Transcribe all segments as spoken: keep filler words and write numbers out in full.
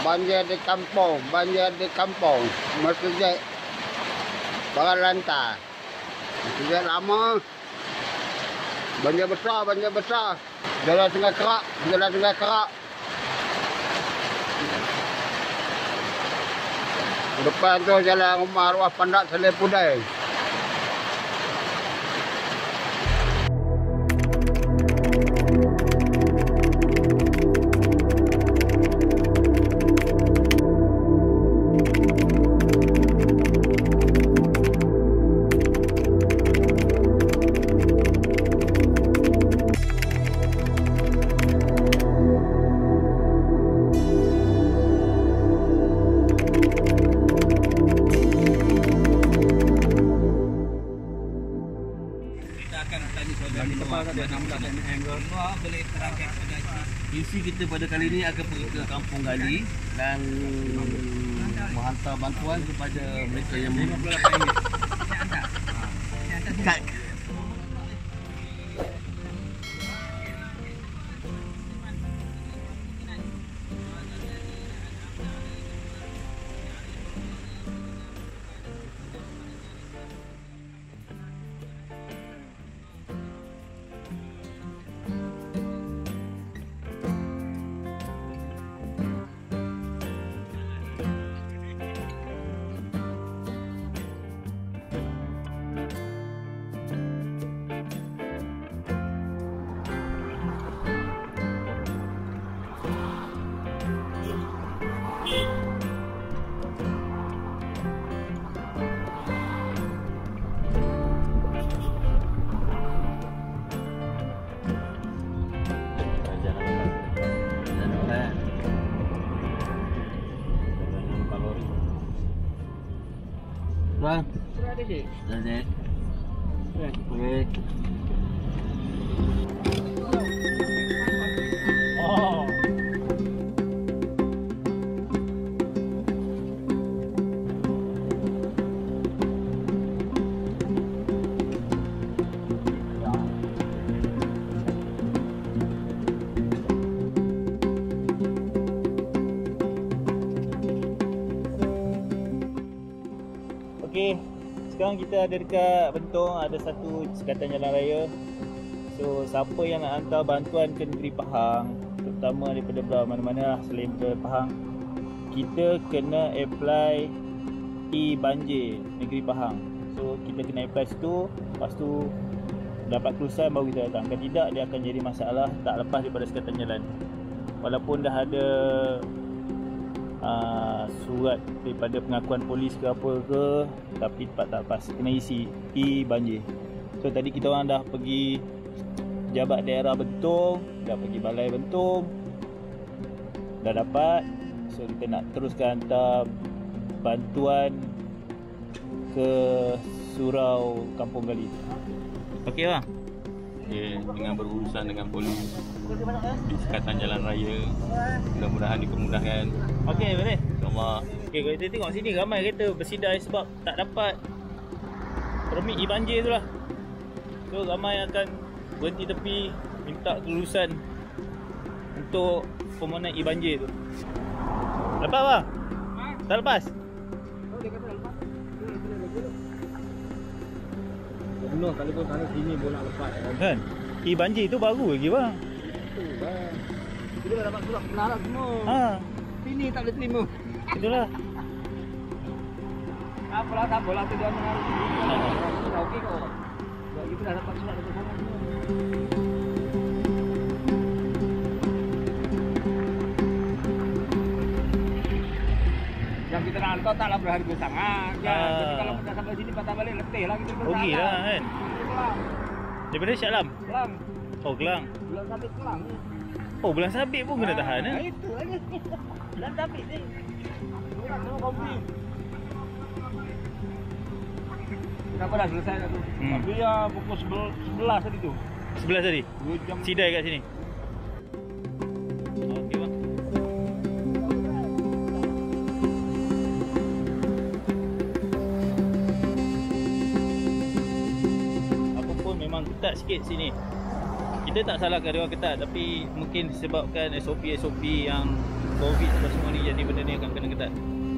banjir di kampung, banjir di kampung. Masjid barang lantai. Masjid lama. Banjir besar, banjir besar. Jalan Sungai Kerak, jalan Sungai Kerak. Depan tu jalan rumah arwah Pandak Saleh Pudai. Boleh terangkan kepada misi kita pada kali ini akan pergi ke Kampung Gali dan menghantar bantuan kepada mereka yang kat Bang, sudah ada je? Sudah ada. Okey. Oh. Okey, sekarang kita ada dekat Bentong, ada satu sekatan jalan raya. So, siapa yang nak hantar bantuan ke negeri Pahang, terutama daripada belah mana-mana selain daripada Pahang, kita kena apply e-banjir negeri Pahang. So, kita kena apply situ, lepas tu dapat kelulusan baru kita datang. Kalau tidak, dia akan jadi masalah tak lepas daripada sekatan jalan. Walaupun dah ada Uh, surat daripada pengakuan polis ke apa ke, tapi tak tak pas kena isi e-banjir. So tadi kita orang dah pergi jabat daerah Bentong, dah pergi balai Bentong, dah dapat. So kita nak teruskan hantar bantuan ke surau Kampung Gali. Okey bang. Okay, dengan berurusan dengan polis di sekatan jalan raya, mudah-mudahan dipermudahkan. Okey, boleh. InsyaAllah. Okey, kalau kita tengok sini ramai kereta bersidai sebab tak dapat permit e-banjir tu lah. So ramai akan berhenti tepi minta kelulusan untuk permohonan e-banjir tu. Lepas bang? Tak lepas? Benar, kalau pun sana sini pun nak lepas Kan? E-banjir tu baru lagi bang. tu bang. Kita dah dapat surat kenalan semua. Ha, Sini tak boleh terima. itulah. Apalah, tak apalah tu dia mengaruh sini. Dah okey kau. Sebab kita dah dapat surat dari sana semua. Yang kita nak hantar taklah berharga sangat. Ya, Ah. tapi kalau kita sampai sini patah balik letih lah kita bersalah. Rugi lah kan. Kelang. Daripada Shah Alam? Kelang. Oh, Kelang. Bulan sabit kelang. Oh, bulan sabit pun kena tahan Ah, eh? itu lagi. Bulan sabit ni. Bulan sama kopi. Kenapa dah selesai dah tu? Hmm. Tapi ya pukul sebelas tadi tu. Sebelah tadi? dua jam. Sidai kat sini? Okey bang. Apa pun memang ketat sikit sini. Kita tak salahkan dia orang ketat, tapi mungkin disebabkan S O P S O P yang COVID apa semua ni jadi Jadi benda ni akan kena ketat.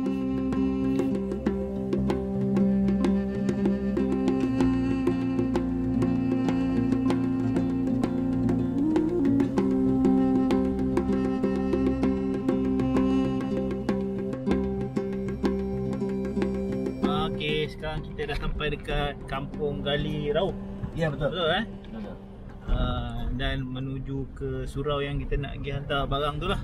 Okey, sekarang kita dah sampai dekat Kampung Gali Rauh. Ya, betul. Betul eh? Betul. Uh, dan menuju ke surau yang kita nak pergi hantar barang tu lah.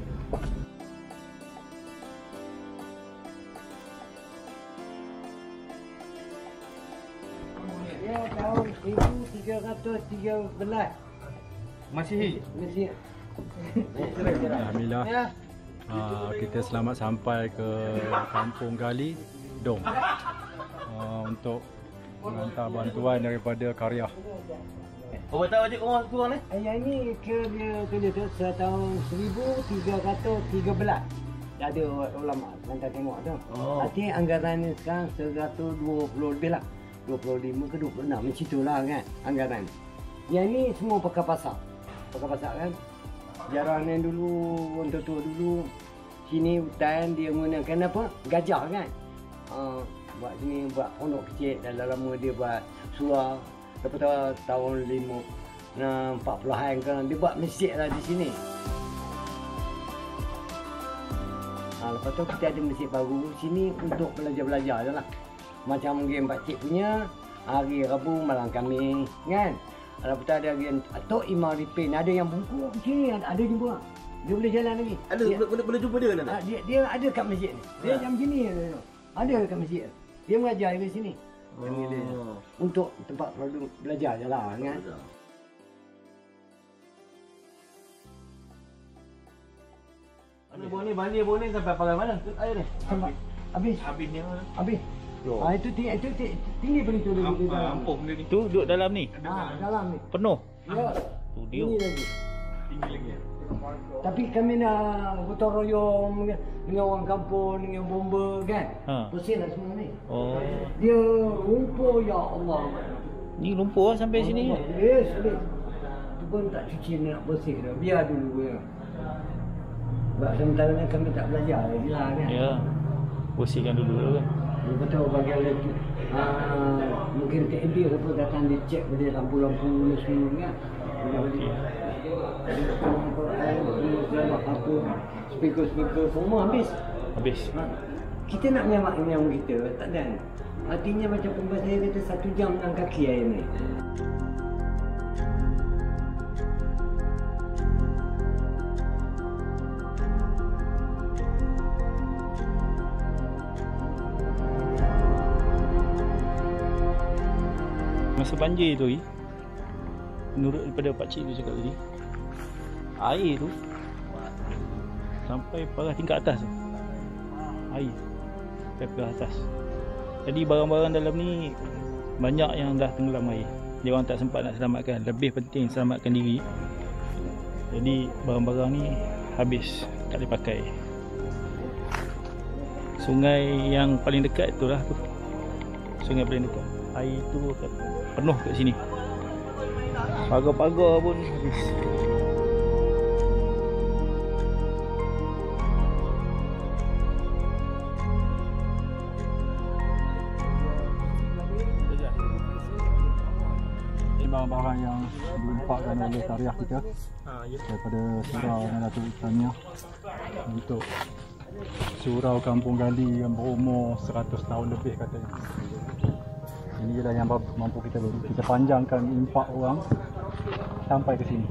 Dia tahun seribu tiga ratus tiga belas. Masih. Masih. Alhamdulillah. Ya. Uh, kita selamat sampai ke Kampung Gali Dong uh, untuk menghantar bantuan daripada Karya. Oh, tahu adik orang kurang ni? Yang ni ke dia tulis tu tahun seribu tiga ratus tiga belas. Dah ada ulama hantar tengok tu. Oh. Artinya anggaran ni sekarang seratus dua puluh lebih lah. dua puluh lima ke dua puluh enam macam itulah kan anggaran. Yang ni semua pakai pasar. Pakai pasar kan. Jarang yang dulu, orang tua dulu sini hutan dia menggunakan apa? Gajah kan. Uh, buat sini buat pondok kecil dan lama dia buat surau. Lepas tu tahun lima empat puluhan kan dia buat masjid lah di sini. Ha, lepas tu kita ada masjid baru sini untuk belajar-belajar je lah. Macam game pakcik punya hari Rabu malam Khamis kan. Lepas tu ada game Tok Imam Ripin, ada yang bungkuk sini, ada, ada jumpa. Dia boleh jalan lagi. Ada dia, boleh boleh jumpa dia kan? ha, dia dia ada kat masjid ni. Dia Ha. jam sini ada kat masjid. Dia mengajar di sini. Oh. Dia, untuk tempat belajar je lah kan. Mana buah ni, banjir buah ni sampai pakai mana? Air ni. Sampai habis. Habis ni mana? Habis. Ah itu tinggi itu tinggi, tinggi benda tu di dalam. Kampung dia ni. Tu duduk dalam ni. Ah dalam ni. Penuh. Ya. Tu dia. Ini lagi. Tinggi lagi. Tapi kami nak gotong royong dengan, dengan orang kampung, dengan bomba kan. Ha. Bersih lah semua ni. Oh. Dia lumpur ya Allah. Ni lumpur lah sampai sini. Allah. Yes, yes. Tu pun tak cuci nak bersih dah. Biar dulu ya. Sebab sementara ni kami tak belajar lagi lah kan. Ya. Bersihkan dulu lah kan. Lepas tu bagian lagi uh, mungkin T M B apa datang dia cek pada lampu-lampu ni semua kan. Okey. Apa speaker-speaker semua habis. Habis. Ha. Kita nak menyamak yang kita tak ada. Artinya macam pembahas saya kata satu jam dalam kaki air ni. Masa banjir tu, I, menurut daripada pakcik tu cakap tadi, air tu sampai parah tingkat atas tu. Air sampai ke atas. Jadi barang-barang dalam ni banyak yang dah tenggelam air. Dia orang tak sempat nak selamatkan. Lebih penting selamatkan diri. Jadi barang-barang ni habis, tak boleh pakai. Sungai yang paling dekat tu lah tu. Sungai paling dekat. Air tu penuh kat sini. Pagar-pagar pun habis. Ini barang-barang yang diimpakkan oleh Karya kita Ha, ya. daripada surau Datuk Utania untuk surau Kampung Gali yang berumur seratus tahun lebih katanya. Inilah yang mampu kita beri. Kita panjangkan impak orang sampai ke sini.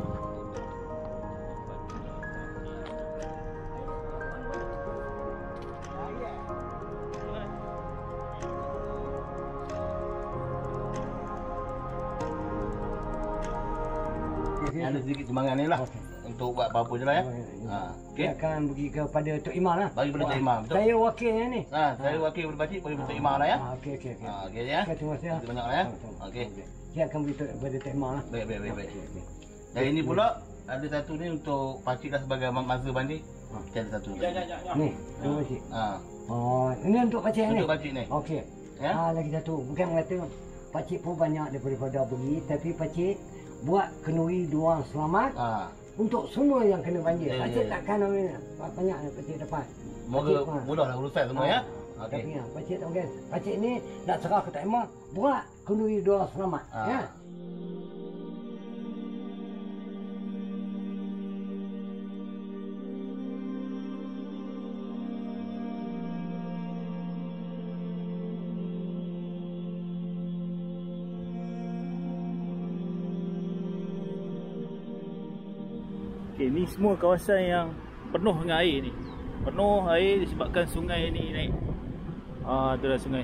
Ada sedikit sumbangan ni lah. Untuk buat apa-apa je lah ya. Ha. Okey. Dia akan pergi kepada Tok Imam lah. Bagi pada Tok Imam. Betul. Saya wakilnya ni. Ha, saya wakil pada pakcik bagi pada Tok Imam lah ya. Ah, okey okey okey. Ha, okey ya. Okey, terima kasih. Terima kasih banyak lah ya. Okey. Saya akan beritahu kepada Tok Imam lah. Baik, baik, baik, baik. Dan ini pula ada satu ni untuk pakcik dah sebagai masa bandik. Kita ada satu. Ni, terima kasih. Ha. Oh, ini untuk pakcik ni. Untuk pakcik ni. Okey. Ya. Ah, lagi satu. Bukan mengata pakcik pun banyak daripada pada beri, tapi pakcik buat kenduri dua orang selamat. Ha. untuk semua yang kena banjir. Ya, Pakcik ya, ya. takkan namanya banyak pakcik dapat. Moga Pakcik, ha. mudahlah urusan semua ya. Tapi Okey. ya, pakcik tahu kan. Pakcik ni nak serah ke tak emang berat kenduri doa selamat. Ah. Ya. Okay, ni semua kawasan yang penuh dengan air ni. Penuh air disebabkan sungai ni naik. Ah, tu dah sungai.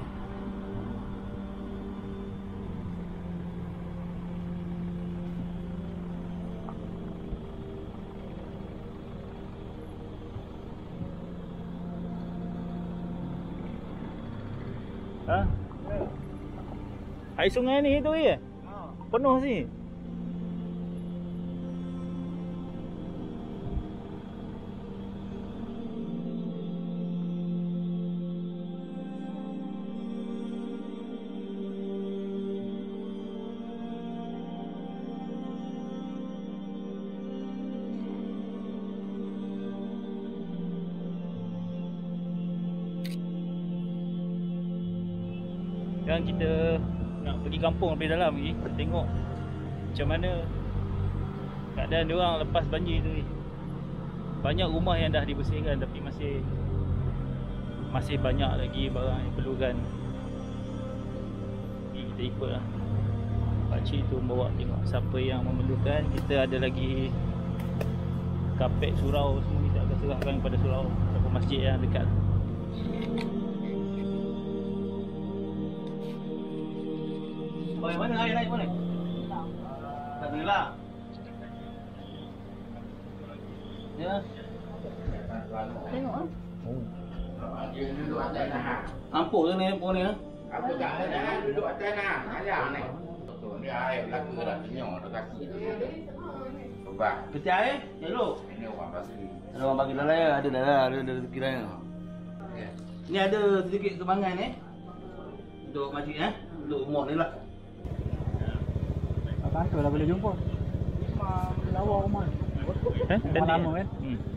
Ha? Air sungai ni tu ya? Penuh sini. Sekarang kita nak pergi kampung lebih dalam lagi, tengok macam mana keadaan diorang lepas banjir tu ni. Banyak rumah yang dah dibersihkan tapi masih masih banyak lagi barang yang perlukan. Jadi kita ikutlah pakcik tu bawa tengok siapa yang memerlukan. Kita ada lagi kapek surau semua, kita akan serahkan kepada surau ataupun masjid yang dekat. Oh, yang mana air naik mana? Tak ada lah. Ya. Tengok ah. Ampuh ke ni pun ni ha? Apa tak ada dah, duduk atas nah. Ayah ni. Betul ni air belaka dah senyum dah kaki tu. Sebab Peti air? Elok. ini orang pasti. Ada orang bagi dalam ya, ada dalam, ada ada rezeki lain. Ni ada sedikit sumbangan eh. Untuk masjid eh, untuk umur ni lah. Bantu lah boleh jumpa. Rumah lawa rumah. Eh, Rumah lama kan. Hmm.